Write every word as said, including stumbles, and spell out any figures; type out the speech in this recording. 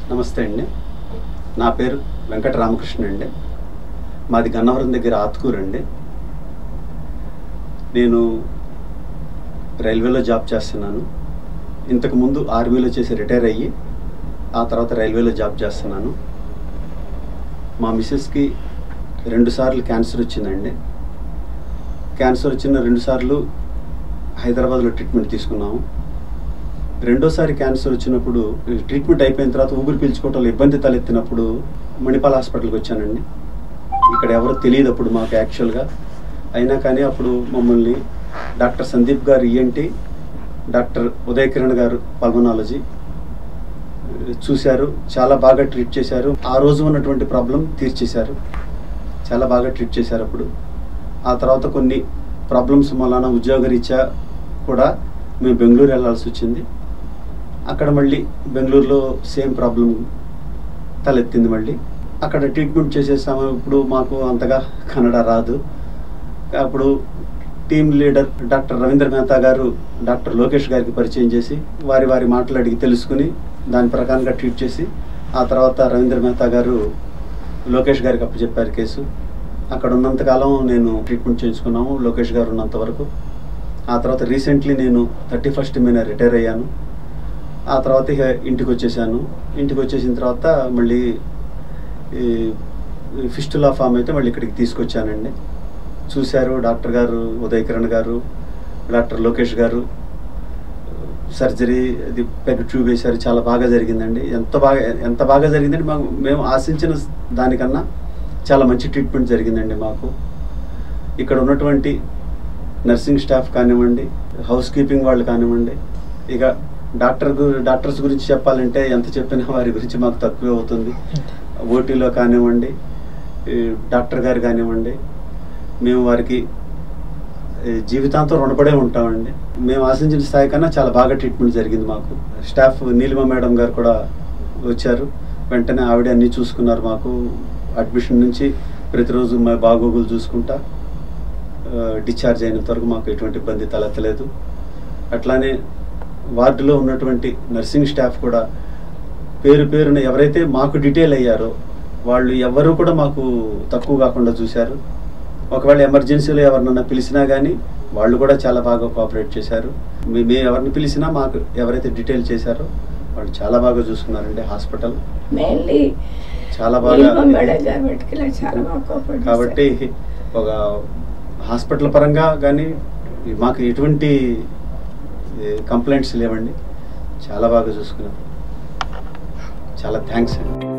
నమస్తే అండి. నా పేరు వెంకట రామకృష్ణ అండి. మాది గన్నవరం దగ్గర ఆత్కూరు అండి. నేను రైల్వేలో జాబ్ చేస్తున్నాను. ఇంతకుముందు ఆర్మీలో చేసి రిటైర్ అయ్యి ఆ తర్వాత రైల్వేలో జాబ్ చేస్తున్నాను. మా మిస్సెస్కి రెండుసార్లు క్యాన్సర్ వచ్చిందండి. క్యాన్సర్ వచ్చిన రెండుసార్లు హైదరాబాద్లో ట్రీట్మెంట్ తీసుకున్నాము. రెండోసారి క్యాన్సర్ వచ్చినప్పుడు ట్రీట్మెంట్ అయిపోయిన తర్వాత ఊపిరి పీల్చుకోవటంలో ఇబ్బంది తలెత్తినప్పుడు మణిపాల్ హాస్పిటల్కి వచ్చానండి. ఇక్కడ ఎవరో తెలియదు అప్పుడు మాకు యాక్చువల్గా. అయినా కానీ అప్పుడు మమ్మల్ని డాక్టర్ సందీప్ గారు ఈఎన్టీ, డాక్టర్ ఉదయ్ కిరణ్ గారు పల్మనాలజీ చూశారు. చాలా బాగా ట్రీట్ చేశారు. ఆ రోజు ఉన్నటువంటి ప్రాబ్లం తీర్చేశారు. చాలా బాగా ట్రీట్ చేశారు అప్పుడు. ఆ తర్వాత కొన్ని ప్రాబ్లమ్స్ వలన ఉద్యోగరీత్యా కూడా మేము బెంగళూరు వెళ్ళాల్సి వచ్చింది. అక్కడ మళ్ళీ బెంగళూరులో సేమ్ ప్రాబ్లం తలెత్తింది. మళ్ళీ అక్కడ ట్రీట్మెంట్ చేసేసాము. ఇప్పుడు మాకు అంతగా కన్నడ రాదు. అప్పుడు team leader doctor Ravindra Mehta garu doctor Lokesh గారికి పరిచయం చేసి వారి వారి మాటలు అడిగి తెలుసుకుని దాని ప్రకారంగా ట్రీట్ చేసి ఆ తర్వాత రవీంద్ర మెహతా గారు లోకేష్ గారికి అప్పచెప్పారు కేసు. అక్కడ ఉన్నంతకాలం నేను ట్రీట్మెంట్ చేయించుకున్నాము లోకేష్ గారు ఉన్నంత వరకు. ఆ తర్వాత రీసెంట్లీ నేను థర్టీ ఫస్ట్ మీద రిటైర్ అయ్యాను. ఆ తర్వాత ఇక ఇంటికి వచ్చేసాను. ఇంటికి వచ్చేసిన తర్వాత మళ్ళీ ఫిస్టులా ఫామ్ అయితే మళ్ళీ ఇక్కడికి తీసుకొచ్చానండి. చూశారు డాక్టర్ గారు ఉదయ్ కిరణ్ గారు, డాక్టర్ లోకేష్ గారు. సర్జరీ అది పెగ్ ట్యూబ్ వేశారు. చాలా బాగా జరిగిందండి. ఎంత బాగా ఎంత బాగా జరిగిందండి. మాకు మేము ఆశించిన దానికన్నా చాలా మంచి ట్రీట్మెంట్ జరిగిందండి మాకు. ఇక్కడ ఉన్నటువంటి నర్సింగ్ స్టాఫ్ కానివ్వండి, హౌస్ కీపింగ్ వాళ్ళు కానివ్వండి, ఇక డాక్టర్ డాక్టర్స్ గురించి చెప్పాలంటే ఎంత చెప్పినా వారి గురించి మాకు తక్కువే అవుతుంది. ఓటీలో కానివ్వండి, డాక్టర్ గారు కానివ్వండి, మేము వారికి జీవితాంతం రుణపడే ఉంటామండి. మేము ఆశించిన స్థాయి కన్నా చాలా బాగా ట్రీట్మెంట్ జరిగింది మాకు. స్టాఫ్ నీలిమ మేడం గారు కూడా వచ్చారు. వెంటనే ఆవిడ అన్నీ చూసుకున్నారు. మాకు అడ్మిషన్ నుంచి ప్రతిరోజు మా బాగోగులు చూసుకుంటా డిశ్చార్జ్ అయినంత వరకు మాకు ఎటువంటి ఇబ్బంది తలెత్తలేదు. అట్లానే వార్డులో ఉన్నటువంటి నర్సింగ్ స్టాఫ్ కూడా పేరు పేరున ఎవరైతే మాకు డీటెయిల్ అయ్యారో వాళ్ళు ఎవరు కూడా మాకు తక్కువ కాకుండా చూశారు. ఒకవేళ ఎమర్జెన్సీలో ఎవరినన్నా పిలిచినా కానీ వాళ్ళు కూడా చాలా బాగా కోఆపరేట్ చేశారు. మేము ఎవరిని పిలిచినా మాకు ఎవరైతే డీటెయిల్ చేశారో వాళ్ళు చాలా బాగా చూసుకున్నారండి. హాస్పిటల్ చాలా బాగా. కాబట్టి ఒక హాస్పిటల్ పరంగా కానీ మాకు ఎటువంటి కంప్లైంట్స్ లేవండి. చాలా బాగా చూసుకున్నారు. చాలా థ్యాంక్స్ అండి.